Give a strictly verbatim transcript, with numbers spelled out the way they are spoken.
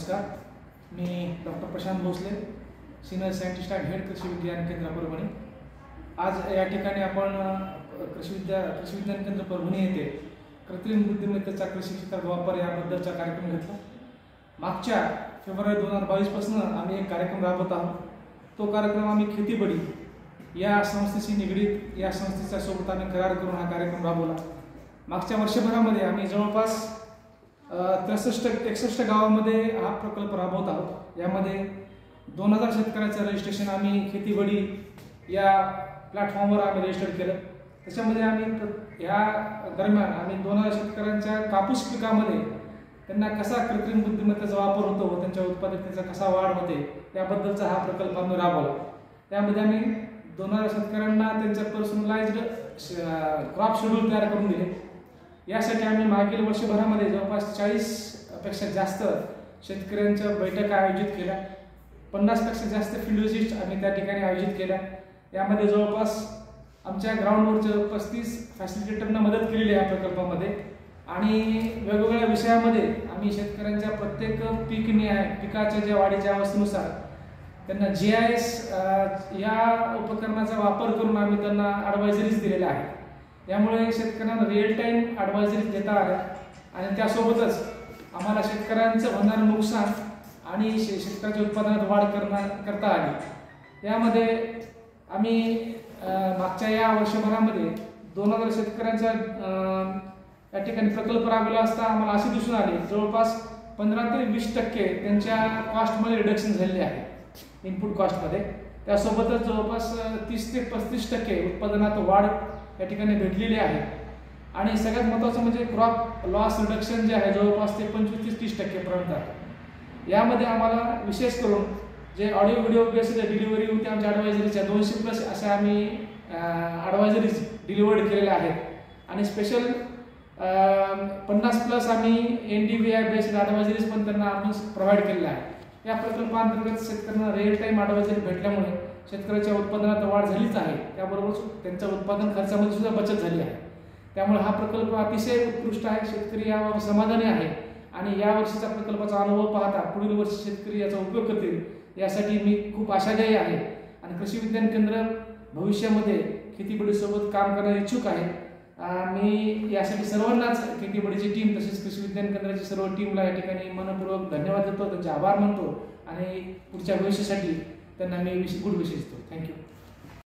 नमस्कार, मी doctor Prashant Bhosale, senior scientist आणि हेड कृषी विज्ञान केंद्र परभणी। आज या ठिकाणी आपण कृषी विद्या कृषी विज्ञान केंद्र परभणी येथे कृत्रिम बुद्धिमत्तेचा कृषी क्षेत्रात वापर याबद्दलचा कार्यक्रम घेतला। मागच्या फेब्रुवारी दोन हजार बावीस पासून आम्ही एक कार्यक्रम राबवत आहोत। तो कार्यक्रम आम्ही खेतीबडी या संस्थेशी निगडीत या संस्थेच्या सोबत आम्ही करार करून हा कार्यक्रम राबवला। मागच्या वर्षभरामध्ये आम्ही जवळपास त्रेसष्ट एकसष्ट गावामध्ये हा प्रकल्प राबवत आहोत। यामध्ये दोन हजार शेतकऱ्यांचं रजिस्ट्रेशन आम्ही खेतीबडी या प्लॅटफॉर्मवर आम्ही रजिस्टर केलं। त्याच्यामध्ये आम्ही या दरम्यान आम्ही दोन हजार शेतकऱ्यांच्या कापूस पिकामध्ये त्यांना कसा कृत्रिम बुद्धिमत्तेचा वापर होतो व त्यांच्या उत्पादकतेचा कसा वाढ होते याबद्दलचा हा प्रकल्प आम्ही राबवला। त्यामध्ये आम्ही दोन हजार शेतकऱ्यांना त्यांच्या पर्सनलाइज्ड क्रॉप शेड्यूल तयार करून दिले। यासाठी आम्ही मागील वर्षभरामध्ये जवळपास चाळीस पेक्षा जास्त शेतकऱ्यांच्या बैठका आयोजित केल्या। पन्नास पेक्षा जास्त फील्ड व्हिजिट आम्ही त्या ठिकाणी आयोजित केल्या। यामध्ये जवळपास आमच्या ग्राउंडवरच्या पस्तीस फॅसिलिटेटरना मदत केलेली आहे या प्रकल्पामध्ये आणि वेगवेगळ्या विषयामध्ये आम्ही शेतकऱ्यांच्या प्रत्येक पीक न्याय पिकाच्या ज्या वाढीच्या अवस्थेनुसार त्यांना जी आय एस या उपकरणाचा वापर करून आम्ही त्यांना ॲडवायझरीज दिलेल्या आहेत। यामुळे शेतकऱ्यांना रिअल टाइम ॲडवायझरीज देता आल्या आणि त्यासोबतच आम्हाला शेतकऱ्यांचं होणारं नुकसान आणि शेतकऱ्याच्या उत्पादनात वाढ करणार करता आली। यामध्ये आम्ही मागच्या या वर्षभरामध्ये दोन हजार शेतकऱ्यांचा या ठिकाणी प्रकल्प राबवला असता आम्हाला असे दिसून आले जवळपास पंधरा ते वीस टक्के त्यांच्या कॉस्टमध्ये रिडक्शन झालेले आहे, इनपुट कॉस्टमध्ये। त्यासोबतच जवळपास तीस ते पस्तीस टक्के उत्पादनात वाढ या ठिकाणी भेटलेली आहे आणि सगळ्यात महत्त्वाचं म्हणजे क्रॉप लॉस रिडक्शन जे आहे जवळपास ते पंचवीस ते तीस टक्केपर्यंत आहे। यामध्ये आम्हाला विशेष करून जे ऑडिओ व्हिडिओ बेस्ड डिलिव्हरी होती आमच्या ॲडवायझरीच्या दोनशे प्लस अशा आम्ही ॲडवायझरीज डिलिव्हर्ड केलेल्या आहेत आणि स्पेशल पन्नास प्लस आम्ही N D V I based advisories पण त्यांना आपण प्रोव्हाइड केलेल्या आहे। या प्रकल्पांतर्गत शेतकऱ्यांना रिअल टाईम ॲडवायझरी भेटल्यामुळे शेतकऱ्याच्या उत्पादनात वाढ झालीच आहे, त्याबरोबर त्यांच्या उत्पादन खर्चामध्ये सुद्धा बचत झाली आहे। त्यामुळे हा प्रकल्प अतिशय उत्कृष्ट आहे, शेतकरी यावर समाधानी आहे आणि या वर्षीचा प्रकल्पाचा अनुभव पाहता पुढील वर्षी शेतकरी याचा उपयोग करतील यासाठी मी खूप आशादायी आहे आणि कृषी विज्ञान केंद्र भविष्यामध्ये खेतीबडीसोबत काम करण्यास इच्छुक आहे। मी यासाठी सर्वांनाच खेतीबडीची टीम तसेच कृषी विज्ञान केंद्राची सर्व टीमला या ठिकाणी मनपूर्वक धन्यवाद देतो, त्यांचे आभार मानतो आणि पुढच्या भविष्यासाठी त्यांना मी गुड विशेष देतो। थँक्यू।